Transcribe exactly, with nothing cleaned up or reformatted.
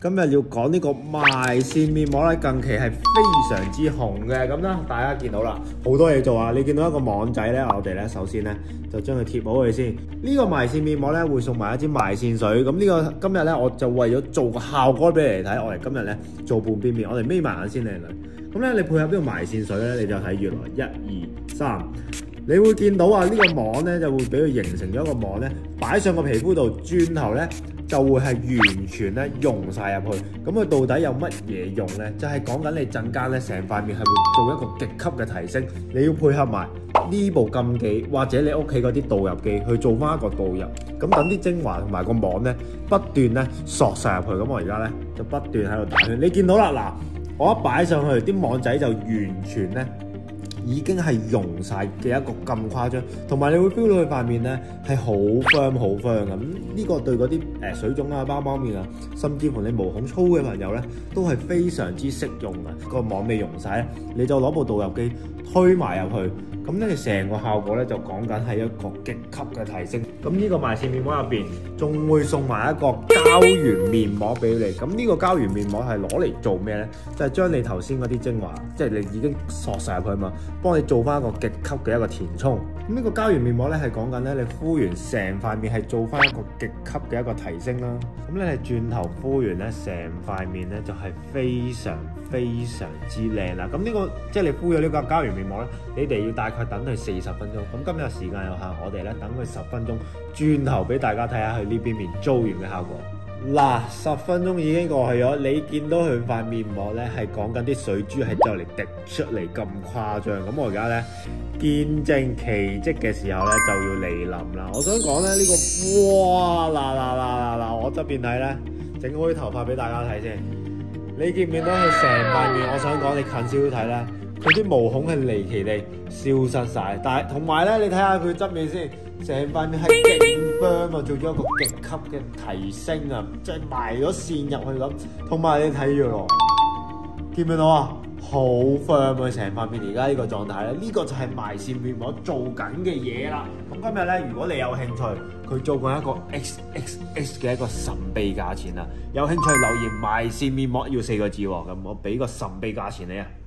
今日要講呢個埋線面膜咧，近期係非常之紅嘅。咁啦，大家見到啦，好多嘢做啊！你見到一個網仔咧，我哋咧首先咧就將佢貼好佢先。呢個埋線面膜咧會送埋一支埋線水。咁呢個今日咧我就為咗做個效果俾你嚟睇，我哋今日咧做半邊面，我哋眯埋眼先靚女。咁咧你配合呢個埋線水咧，你就睇住來一二三。你會見到啊，呢個網咧就會俾佢形成咗一個網咧，擺上個皮膚度，轉頭咧就會係完全咧溶晒入去。咁佢到底有乜嘢用咧？就係講緊你陣間咧成塊面係會做一個極級嘅提升。你要配合埋呢部撳機或者你屋企嗰啲導入機去做翻一個導入，咁等啲精華同埋個網咧不斷咧索晒入去。咁我而家咧就不斷喺度打圈。你見到啦，嗱，我一擺上去，啲網仔就完全咧已經係溶晒嘅一個咁誇張，同埋你會 feel 到佢塊面咧係好 firm 好 firm 咁。呢個對嗰啲誒水腫啊、包包面啊，甚至乎你毛孔粗嘅朋友咧，都係非常之適用嘅。個網未溶晒咧，你就攞部導入機推埋入去，咁咧你成個效果咧就講緊係一個極級嘅提升。咁呢個埋線面膜入邊仲會送埋一個膠原面膜俾你。咁呢個膠原面膜係攞嚟做咩咧？就係將你頭先嗰啲精華，即係你已經索晒入去嘛，幫你做翻一個極級嘅一個填充。咁呢個膠原面膜咧係講緊咧，你敷完成塊面係做翻一個極級嘅一個提升啦。咁咧你轉頭敷完咧，成塊面咧就係非常非常之靚啦。咁呢個即係你敷咗呢個膠原面膜咧，你哋要大概等佢四十分鐘。咁今日時間有限，我哋咧等佢十分鐘，轉頭俾大家睇下佢呢邊面做完嘅效果。嗱，十分鐘已經過去咗，你見到佢塊面膜咧係講緊啲水珠係就嚟滴出嚟咁誇張。咁我而家咧見證奇蹟嘅時候咧就要嚟臨啦。我想講咧呢個，哇嗱嗱嗱嗱嗱，我側邊睇咧，整好啲頭髮俾大家睇先。你見唔見到佢成塊面？我想講你近少少睇咧，佢啲毛孔係離奇地消失晒，但係同埋咧，你睇下佢側面先。成塊面係勁 firm 啊，做咗一個極級嘅提升啊，即係埋咗線入去咁。同埋你睇住咯，見唔見到啊？好 firm 啊，成塊面而家呢個狀態咧，呢個就係埋線面膜做緊嘅嘢啦。咁今日咧，如果你有興趣，佢做過一個 X X X 嘅一個神秘價錢啊，有興趣留言埋線面膜要四個字喎，咁我俾個神秘價錢你啊！